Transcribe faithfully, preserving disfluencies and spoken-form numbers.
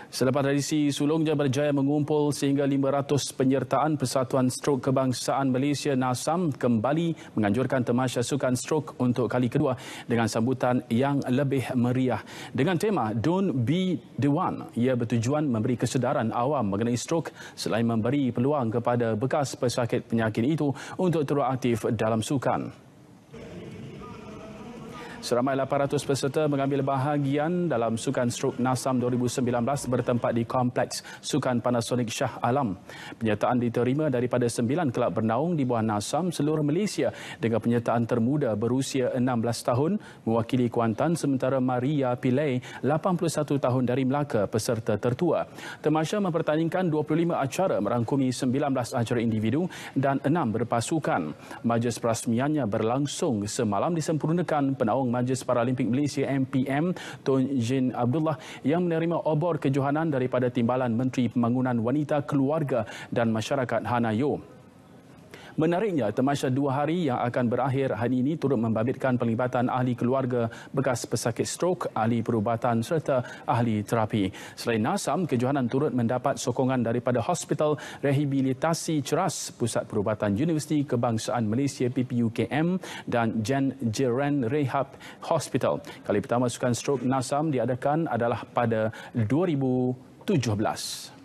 Selepas tradisi sulungnya berjaya mengumpul sehingga lima ratus penyertaan Persatuan Strok Kebangsaan Malaysia NASAM kembali menganjurkan tamasya sukan strok untuk kali kedua dengan sambutan yang lebih meriah. Dengan tema Don't Be The One, ia bertujuan memberi kesedaran awam mengenai strok selain memberi peluang kepada bekas pesakit penyakit itu untuk terus aktif dalam sukan. Seramai lapan ratus peserta mengambil bahagian dalam Sukan Strok NASAM dua ribu sembilan belas bertempat di Kompleks Sukan Panasonic Shah Alam. Penyertaan diterima daripada sembilan kelab bernaung di bawah NASAM seluruh Malaysia dengan penyertaan termuda berusia enam belas tahun mewakili Kuantan, sementara Maria Pillay lapan puluh satu tahun dari Melaka peserta tertua. Tamasya mempertandingkan dua puluh lima acara merangkumi sembilan belas acara individu dan enam berpasukan. Majlis perasmiannya berlangsung semalam disempurnakan penaung Majlis Paralimpik Malaysia M P M Tun Jin Abdullah yang menerima obor kejohanan daripada Timbalan Menteri Pembangunan Wanita, Keluarga dan Masyarakat Hannah Yeoh. Menariknya, tamasya dua hari yang akan berakhir hari ini turut membabitkan pelibatan ahli keluarga bekas pesakit strok, ahli perubatan serta ahli terapi. Selain NASAM, kejohanan turut mendapat sokongan daripada Hospital Rehabilitasi Ceras, Pusat Perubatan Universiti Kebangsaan Malaysia P P U K M dan Jan Jiren Rehab Hospital. Kali pertama sukan strok NASAM diadakan adalah pada dua ribu tujuh belas.